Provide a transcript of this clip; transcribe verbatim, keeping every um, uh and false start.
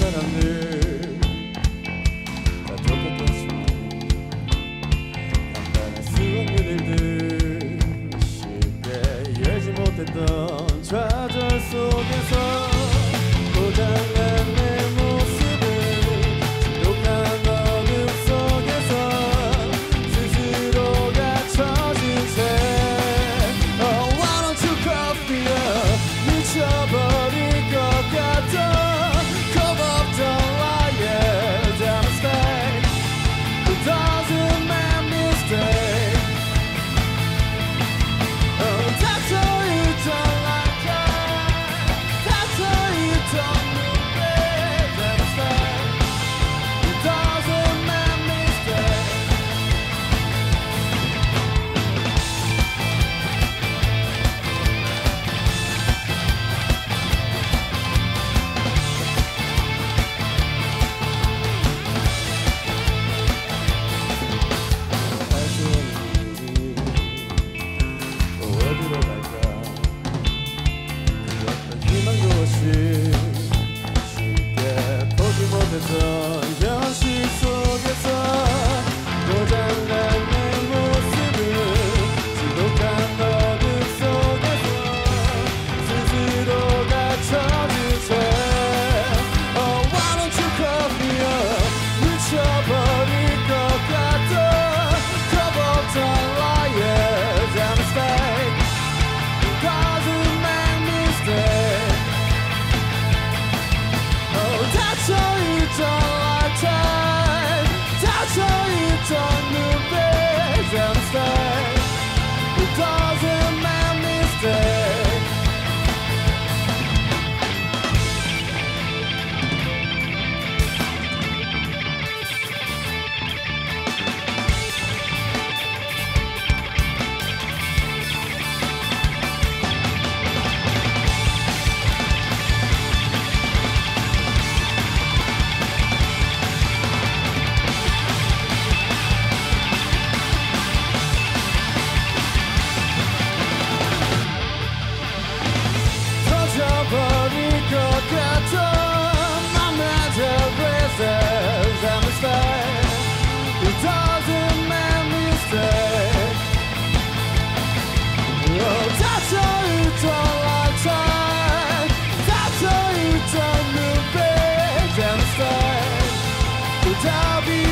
사람들 다 똑같던 순간 간단한 수학의 일들 쉽게 열지 못했던 좌절 속에서 고장난 내 모습을 지독한 어둠 속에서 스스로가 처진 채 Oh why don't you coffee up 미쳐버릴 것 같아 쉽게 보지 못했던 현실 속에서 고장난 내 모습을 지독한 어둠 속에서 스스로가 처진 채 Oh why don't you coffee up 미쳐버릴 것 같아 커버던 liars and mistakes doesn't make mistake 닫혀있던 lifetime 닫혀있던 눈빛 and mistake It doesn't make mistake 버릴 것 같아 My mental races and mistakes It doesn't make mistake Oh 닫혀있던 lifetime 닫혀있던 눈빛 and mistakes 그 답이